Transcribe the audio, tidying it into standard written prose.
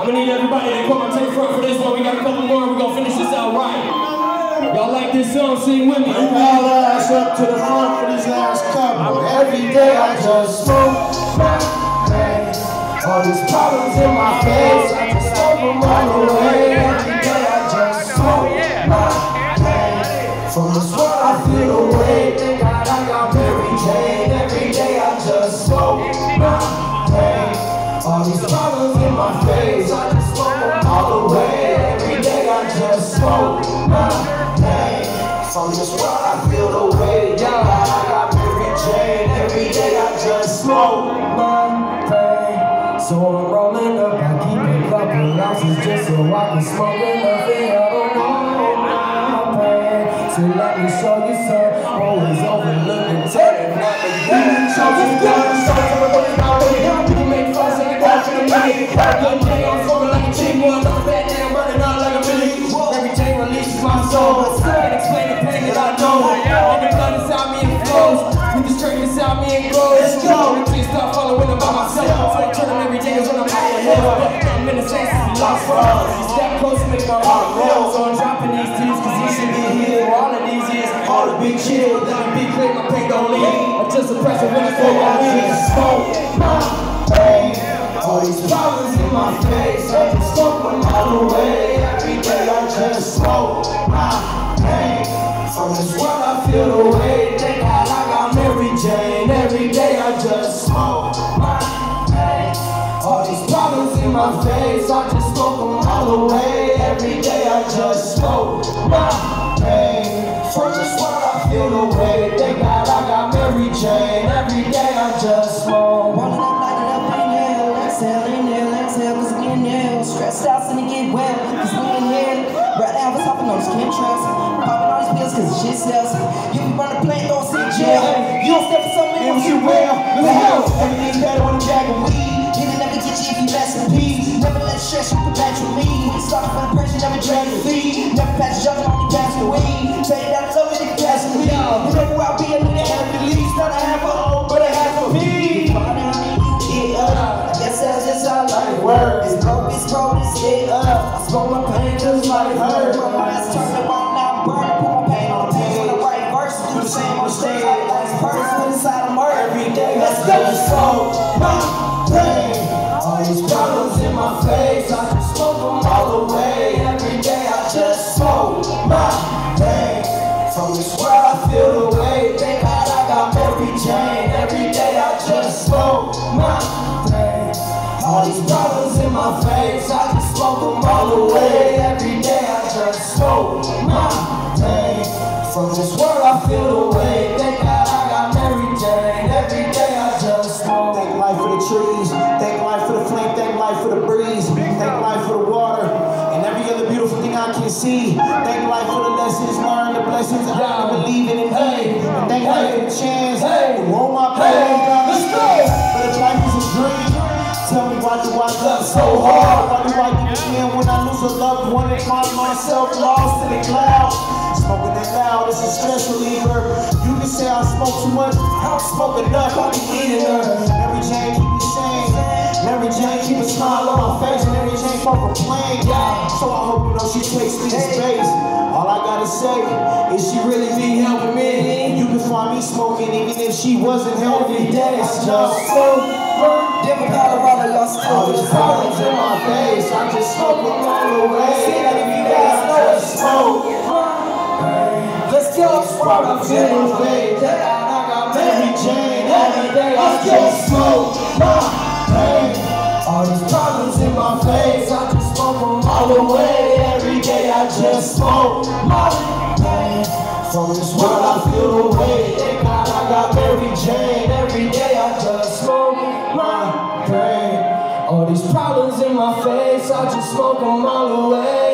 I'm gonna need everybody to come and take front for this one. We got a couple more and we're gonna finish this out right. Y'all like this song? Sing with me. You got ass up to the front for these last couple. Every day I just smoke my pain. All these problems in my face, I just smoke them all away. Every day I just smoke my pain. From this world I feel away. Thank God I got Mary Jane. Every day I just smoke my pain. All these problems in my face, I just smoke them all away. Every day I just smoke my pain. From this world I feel the way. Yeah, I got Mary Jane. Every day I just smoke my pain. So I'm rolling up, I keep a couple ounces just so I can smoke enough and I don't know my pain. So let me show you some, always overlooking, telling not to do. So just go and show you what it's about. You make fun of it, that's what I need. Good day, I'm smoking like a cheap one, I'm back down, running out like a million. Every day releases my soul, can't explain the pain that I know. And the blood inside me and flows, with the strength inside me and grows. Let's go, until you start following them by myself. So I turn them every day is when I'm high ahead. I'm in the sense that we lost for us. You step close and make my heart melt. So I'm dropping these tears, cause these should be here. All of these years, all the big chill. Let me be clear, my pain don't leave. I'm just a pressure when it's for my wings. Smoke my pain. All these problems in my face, I just smoke them all away. Every day I just smoke my pain. From this world I feel the way. Thank God I got Mary Jane. Every day I just smoke my pain. All these problems in my face, I just smoke them all away. Every day I just smoke my pain. From this world I feel the way. Thank God I got Mary Jane. Every day I just smoke. Rolling up, lighting up, inhale, exhale, cause we inhale. Stressed out, and get well, cause we inhale. Right now, I was hopping on those chemtrails, popping all these pills cause the shit sells. You can run a plane, don't sit in jail. You don't step for something, it was you well. The hell, everything's better with a bag of weed. It'll never get you if you mess with me. Never let stress you compare with me. Starting from the pressure, never drag your feet. Never pass the judgment, only pass the weed. Tell you that I love it, if you pass the weed. Remember I'll be, I need a half at least. Not a half a O, but a half a P. Yes, that's just how life works. It's broke, it's hit up. I smoke my pain just like her. My ass turned up on now, burn. Put my pain on the page on the right verse. Do the same on stage like the last person. Put inside of murder every day. Let's go. Smoke my pain. All these problems in my face, I just smoke them all away. Every day I just smoke my pain. From this world I feel the way. Thank God I got Mary Jane. Every day I just smoke my pain. All these problems in my face, I just smoke them all away. Every day I just smoke my pain. From this world I feel the way. Thank God I got Mary Jane. Every day I just smoke. Thank life for the trees, thank life for the flame, thank life for the breeze, thank life for the water, and every other beautiful thing I can see. Thank life for the lessons learned, the blessings I believe in. Hey, and thank life for the chance to roll my pain. Let's go. But if life is a dream, tell me why do I love so hard? Why do I get again when I lose a loved one and find myself lost in the clouds? Smoking that loud, it's a stress reliever. You can say I smoke too much, I don't smoke enough, I be eating her. Mary Jane keep me sane, Mary Jane keep a smile on my face. Mary Jane fuck a plane, yeah. So I hope you know she takes me to space. All I gotta say is she really be helping me. You can find me smoking even if she wasn't helping. I just smoke. Denver, Colorado, y'all still All these problems in my face, I just smoke them all away. See that if you guys know just smoke. Let's go. Problems in my face, I got Mary Jane. Every day I just smoke my pain. All these problems in my face, I just smoke them all away. Every day I just smoke my pain. From this world I feel the way. Thank God I got Mary Jane. Every day I just smoke my pain. All these problems in my face, I just smoke them all away.